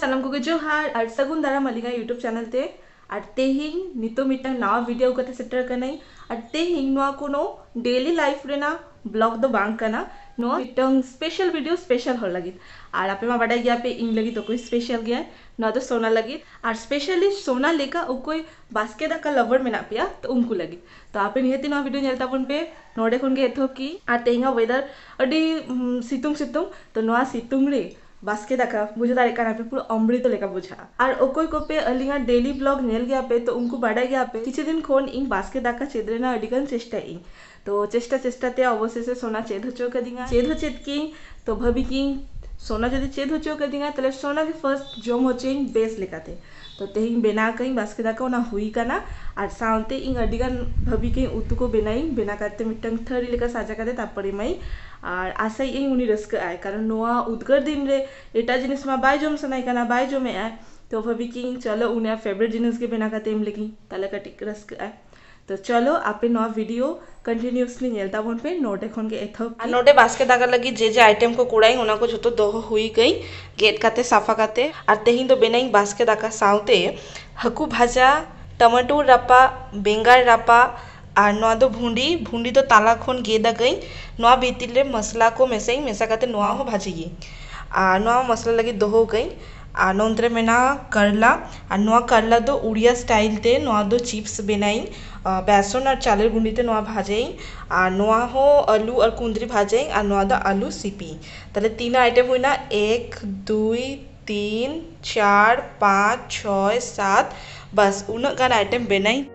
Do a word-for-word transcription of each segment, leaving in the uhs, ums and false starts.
सानम को जोहार और सगुन दाराम अलिंगा यूट्यूब चैनल ते और तेहिंग नितो मिटंग नवा वीडियो कते सेटर कनाई और तेहिंग नवा कोनो डेली लाइफ रेना ब्लॉग दो बांग कना नवा मिटंग स्पेशल वीडियो स्पेशल हो लगी और आपे मा बाडा गया पे इंग लगी तो कोई स्पेशल गया ना तो सोना लगी और स्पेशली सोना लेका ओ कोई बास्के दा का लवर मेना पिया तो उनको लगी तो आपे निहती नवा वीडियो नेलता बन पे नोडे खन गे एथो की और तेहिंगा वेदर अडी सितुंग सितुंग तो नवा सितुंग रे बास्के दाका बुझे दारे काना पे पूरा अमृत लेका बुझा और ओकोय को पे अलिंगा डेली ब्लॉग नेल गया पे तो उनको बाडा गया पे किछि दिन खोन इंग बास्के दाका चेदरेना अडिगन चेष्टा इंग तो चेष्टा चेष्टा ते अवशेषे सोना चेद होचो कदिंगा चेद होचेत की तो भाभी की सोना जदि चेद होचो कदिंगा तले सोना के फर्स्ट जम होचें बेस लेकाते तो तेहिंग बेना कहीं बास्के दाका ओना हुई काना और साउंते इंग अडिगन भाभी के उतु को बेनाई बेना काते मिटंग थरी लेका साजा काते तापरे मई और आशा इंग उनी रस्क आए कारण नोआ उद्गार दिन रे एटा जिनिस मा बाय जम सनाई काना बाय जमे आए तो भाभी की चलो उन्हें फेवरेट जिनिस के बेना काते एम लेकी ताले कटिक रस्क आए तो चलो आपे नवा वीडियो कंटिन्यूअसली नेलता बन पे नोटे खन के एथो आ नोटे बास्के दागा लगी जे जे आइटम को कुड़ाई ओना को जतो दोह हुई गई गेट काते साफा काते और तेहिं दो बेनाई बास्के दाका साउते हकू भाजा टमाटो रापा बेंगार रापा और नवा दो भुंडी भुंडी दो ताला खन गेदा गई नवा भीतिले मसला को मेसाई मेसा काते नवा हो भाजी और नवा मसला लगी दोहो गई और नोंतरे मेना करला और नवा करला दो उड़िया स्टाइल ते नवा दो चिप्स बेनाई बेसन और चालेर गुंडी ते नवा भाजाई और नवा हो आलू और कुंदरी भाजाई और नवा दो आलू सीपी ताले तीन आइटम हुई ना एक दुई तीन चार पाँच छय सात बस उन्नत गान आइटम बेनाई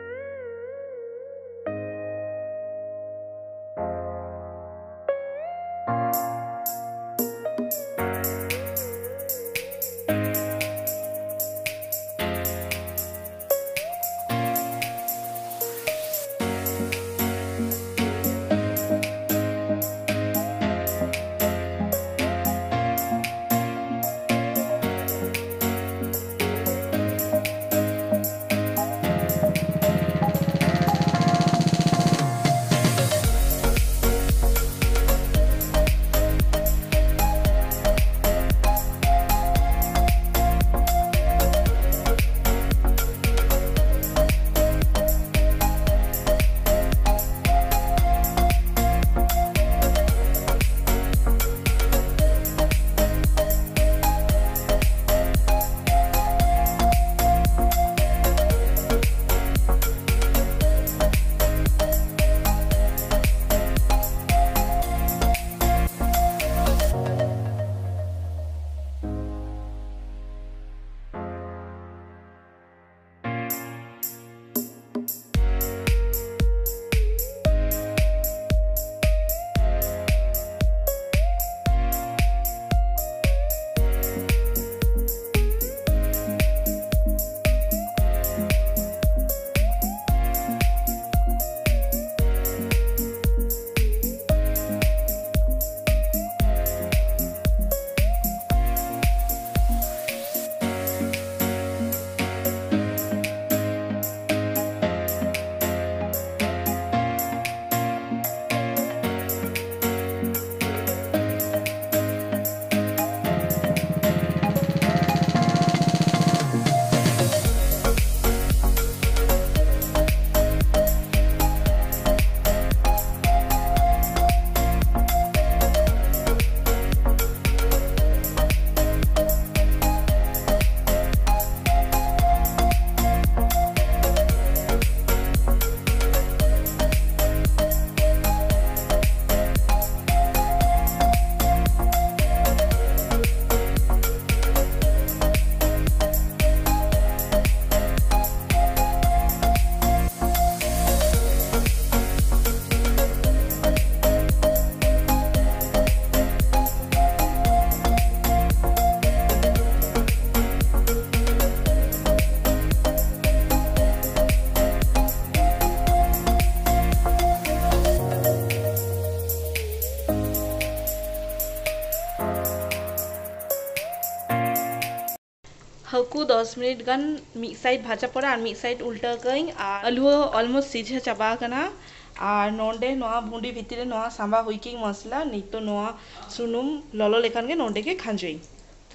हकू दस मिनट गान मिद साइड भाजा पड़ा और मिद साइड उल्टा गई और आलू अलमोस्ट सीझे चाबा कना और नोंडे नोआ भुंडी भितर नोआ सांबा हुई की मसला नितो नोआ सुनुम ललो लेखान के नोंडे के खांजई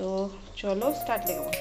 तो चलो स्टार्ट लेगा।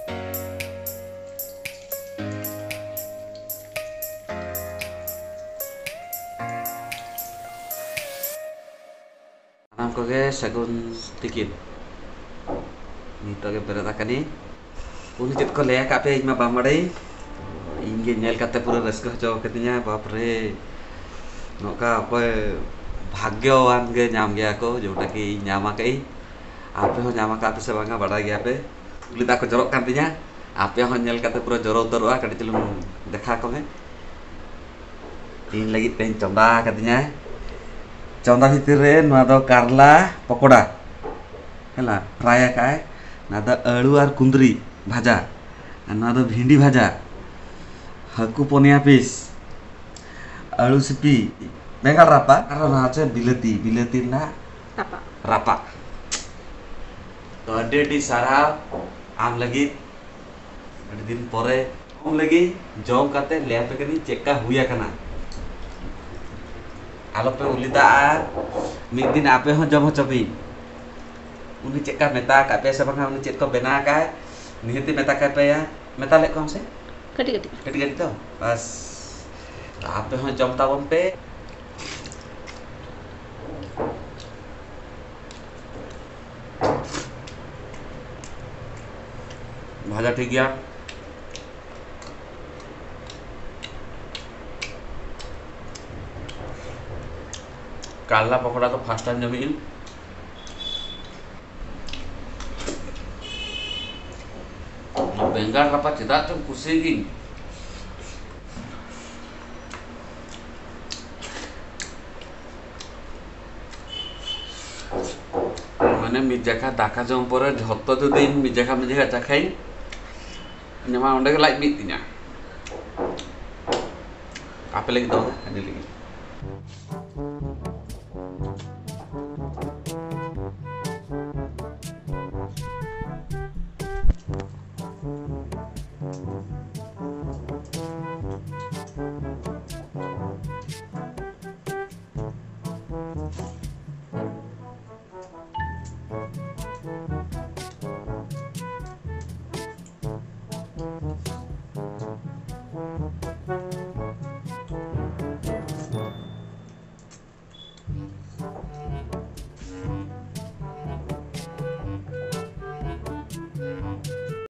नाम को गे सगुन तिकिन नितो गे बेरदा कनी उनी चेत को लेया कापे इमा बामड़े इंगे नेल काते पूरा रस्क हचो कतिnya बाप रे नोका अकोय भाग्यवान गे नाम गया को जोटा कि नामा कई आपे हो नामा कापे से बांगा बड़ा गया पे उली दा को जरक कान तिnya आपे हो नेल काते पूरा जरो उतरवा कटी चलुन देखा को में तीन लगी तेन चंदा कतिnya चंदा भितर रे नुआ दो कारला पकोड़ा हला फ्राई काय ना दो आलू और कुंदरी भाजा ना दो भिंडी भाजा हाकू पोनिया पीस आलू सिपी बेंगाल रापा और ना चे बिलती बिलती ना रापा रापा तो अड्डे डी सारा आम लगी अड्डे दिन परे आम लगी जॉम काते ले पे कनी चेका हुया कना आलो पे उलिदा मिद दिन आपे हो जम चबी उनी चेका मेता का पे से बंगा उनी चेक को बना का निहति मेता का पे या मेता ले कौन से कटी कटी कटी कटी तो बस आपे हो जम तावन पे भाजा ठीक गया काला पकोड़ा तो फर्स्ट टाइम जमीन बेंगाल रापा चेदा तुम कुसेगी माने मिर्जाखा दाका जम पर झत्तो तो दिन मिर्जाखा मिर्जाखा चाखाई नमा ओंडे लाइक मिट तिना आपे लगी दो अने लगी